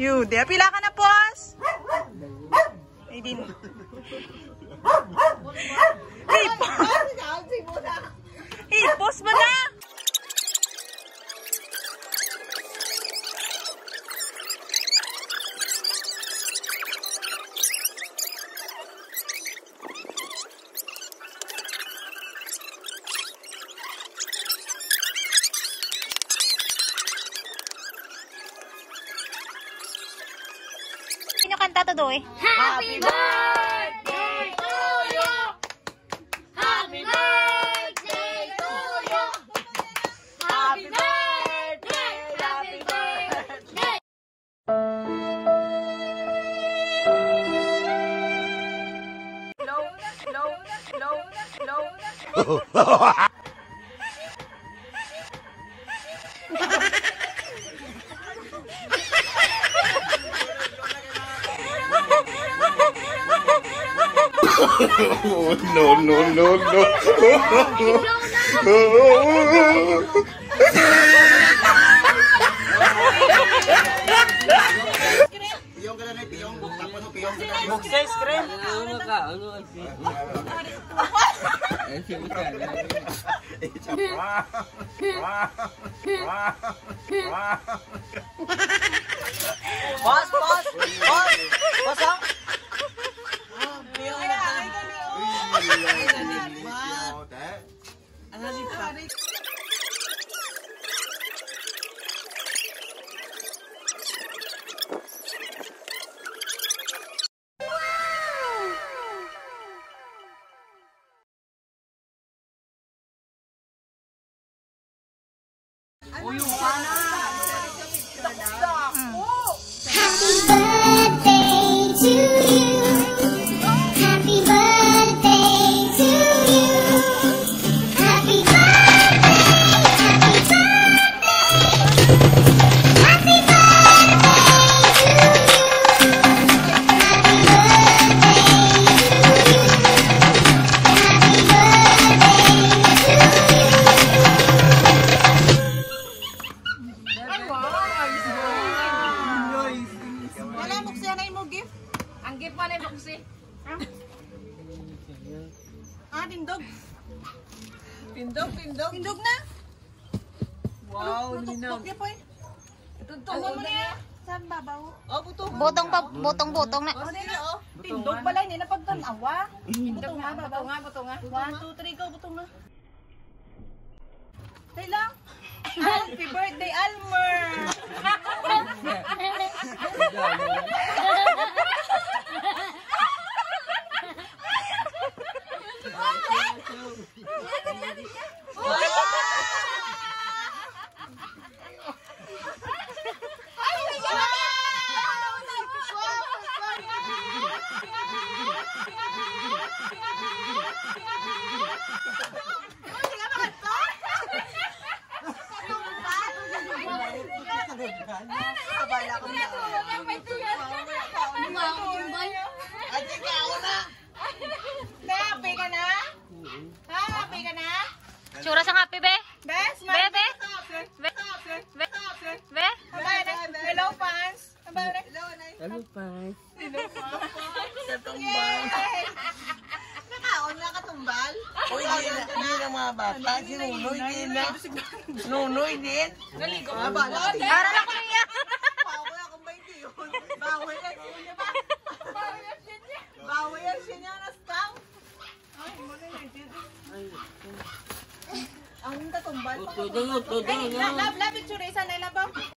Yun, di pila ka na, pos. Ay, din. Hey, pos mo na. Sino kanta to, Doy? Happy birthday to you! Happy birthday to you! Happy birthday! Happy birthday! Oh, no. Piyong ka na na piyong. Tapos piyong. Bukses, krem. Ano ka? Ano kasi? Ay, siya ka. Pos, pos. Pos. Posong. Tindog na. Wow, ninaw. Tuntong mo na yan. Saan babaw? Botong na. Tindog pala, hindi na pagtanawa. Butong nga, babaw. 1, 2, 3, go, butong nga. Tay lang. Happy birthday, Almer! Happy ka na? Happy ka na? Tsura sa happy, be? Bes, hello, fans. Ano pa? Nakaon na katumbal? Uy, hindi na mga bata. Si Nunoy din na. Nunoy din. Naligo. Aral ako niya. Bawal akong 20 yun. Bawal yan siya ba? Bawal yan siya niya na staff. Ay, muna yun. Ang katumbal. Tudong. Lab, picture isa na labaw.